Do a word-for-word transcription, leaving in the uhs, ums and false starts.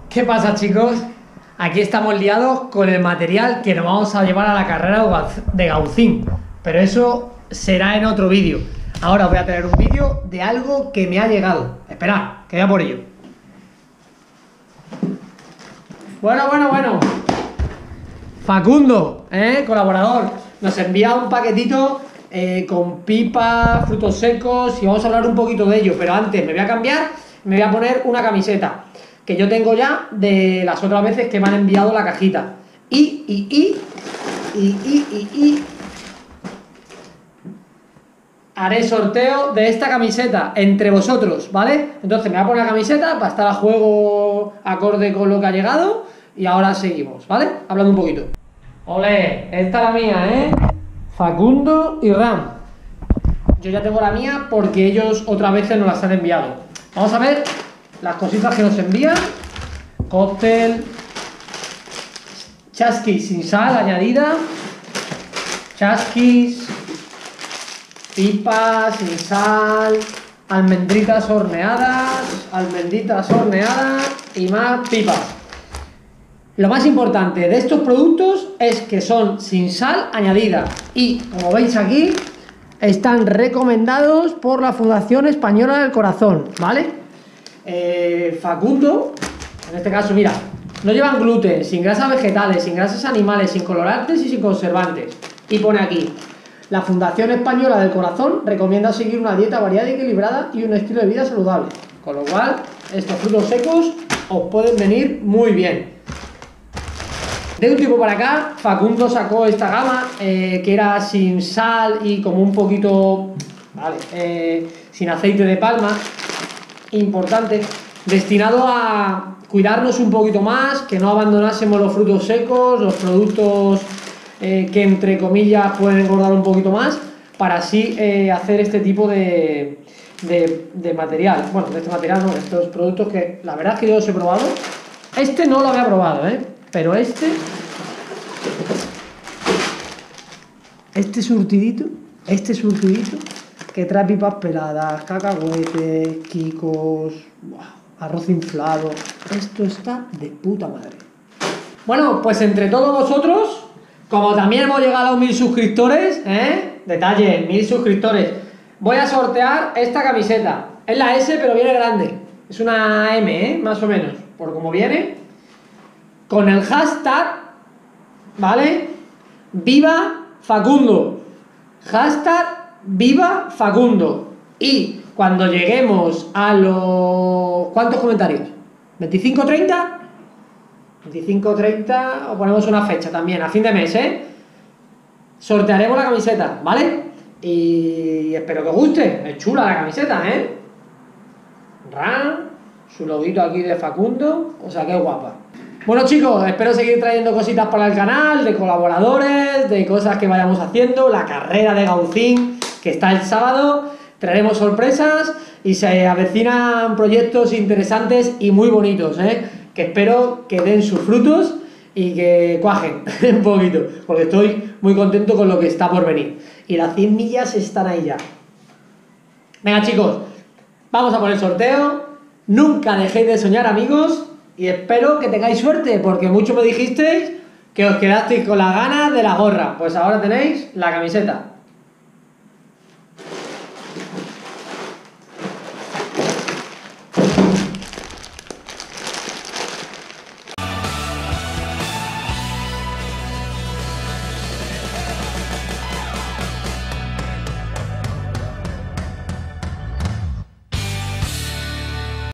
¿Qué pasa, chicos? Aquí estamos liados con el material que nos vamos a llevar a la carrera de Gaucín, pero eso será en otro vídeo. Ahora os voy a traer un vídeo de algo que me ha llegado. Esperad, que voy a por ello. Bueno, bueno, bueno. Facundo, ¿eh? Colaborador, nos envía un paquetito eh, con pipas, frutos secos y vamos a hablar un poquito de ello. Pero antes me voy a cambiar, me voy a poner una camiseta que yo tengo ya de las otras veces que me han enviado la cajita. Y, y, y, y, y, y, y haré sorteo de esta camiseta entre vosotros, ¿vale? Entonces me voy a poner la camiseta para estar a juego acorde con lo que ha llegado y ahora seguimos, ¿vale? Hablando un poquito. Ole, esta es la mía, ¿eh? Facundo y Ram. Yo ya tengo la mía porque ellos otras veces nos las han enviado. Vamos a ver las cositas que nos envían. Cóctel, chasquis sin sal añadida, chasquis, pipas sin sal, almendritas horneadas, almendritas horneadas y más pipas. Lo más importante de estos productos es que son sin sal añadida y, como veis aquí, están recomendados por la Fundación Española del Corazón, ¿vale? Eh, Facundo, en este caso, mira, no llevan gluten, sin grasas vegetales, sin grasas animales, sin colorantes y sin conservantes. Y pone aquí: la Fundación Española del Corazón recomienda seguir una dieta variada y equilibrada y un estilo de vida saludable. Con lo cual, estos frutos secos os pueden venir muy bien. De un tiempo para acá, Facundo sacó esta gama eh, que era sin sal y como un poquito, vale, eh, sin aceite de palma, importante, destinado a cuidarnos un poquito más, que no abandonásemos los frutos secos, los productos eh, que entre comillas pueden engordar un poquito más, para así eh, hacer este tipo de, de, de material, bueno, de este material no, estos productos que la verdad es que yo los he probado. Este no lo había probado, ¿eh? Pero este, este surtidito, este surtidito, que trae pipas peladas, cacahuetes, quicos, wow, arroz inflado, esto está de puta madre. Bueno, pues entre todos vosotros, como también hemos llegado a los mil suscriptores, ¿eh? Detalle, mil suscriptores, voy a sortear esta camiseta. Es la S, pero viene grande, es una M, ¿eh? Más o menos, por como viene. Con el hashtag, ¿vale? Viva Facundo. Hashtag Viva Facundo. Y cuando lleguemos a los... ¿cuántos comentarios? ¿veinticinco treinta? veinticinco treinta, o ponemos una fecha también, a fin de mes, ¿eh? Sortearemos la camiseta, ¿vale? Y espero que os guste. Es chula la camiseta, ¿eh? Ran, su loguito aquí de Facundo, o sea, qué guapa. Bueno, chicos, espero seguir trayendo cositas para el canal, de colaboradores, de cosas que vayamos haciendo, la carrera de Gaucín, que está el sábado, traeremos sorpresas y se avecinan proyectos interesantes y muy bonitos, ¿eh? Que espero que den sus frutos y que cuajen un poquito, porque estoy muy contento con lo que está por venir. Y las cien millas están ahí ya. Venga, chicos, vamos a por el sorteo. Nunca dejéis de soñar, amigos. Y espero que tengáis suerte, porque mucho me dijisteis que os quedasteis con las ganas de la gorra. Pues ahora tenéis la camiseta.